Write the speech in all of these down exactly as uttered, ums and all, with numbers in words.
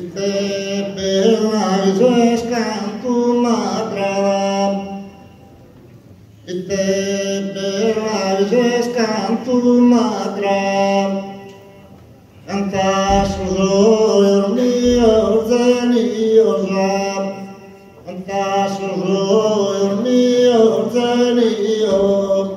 te bella scantu madra, te bella scantu madra, anta solo mio zenio zap, anta solo mio zenio.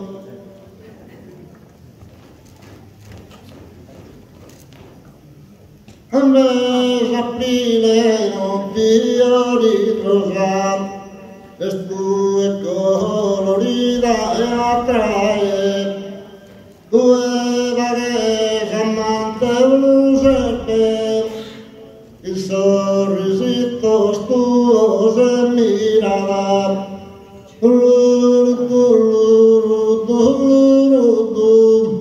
Mes aprile non pio di rosa, le tue colorita e attrae, due vaghe amante blusette, il sorrisito tuo se mirava, tuluru tuluru tuluru tuluru.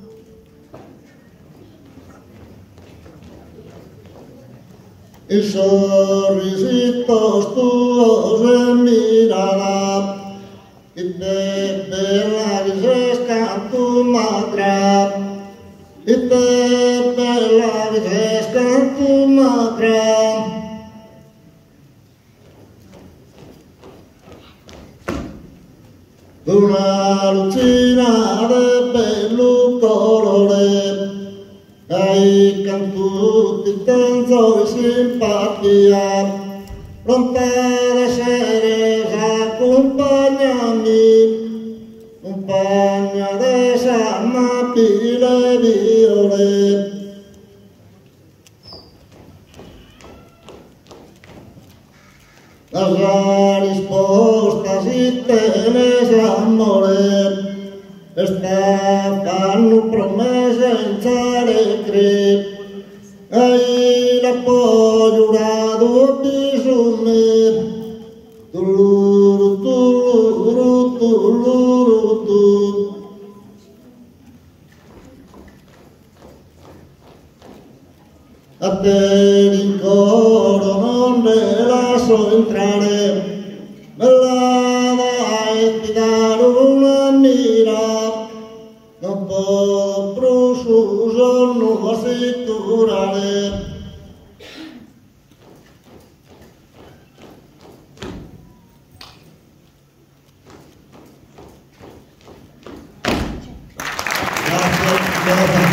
Il sorrisito tuo se mirava, e te bella risesca tu madra, e te bella risesca tu madra. Una lucina de bello colore, ai cantuti tanto simpatia, pronta ad essere accompagnami, compagna de s'amabile viole. La risposta si tienes amore, esta fanno promesse senza recre, ai la può giurato su me, tuluru tuluru tuluru tu. A te in coro non ne lascio entrare, me la dai ti dare una mira, non può bruciuso non assicurare. Grazie, grazie.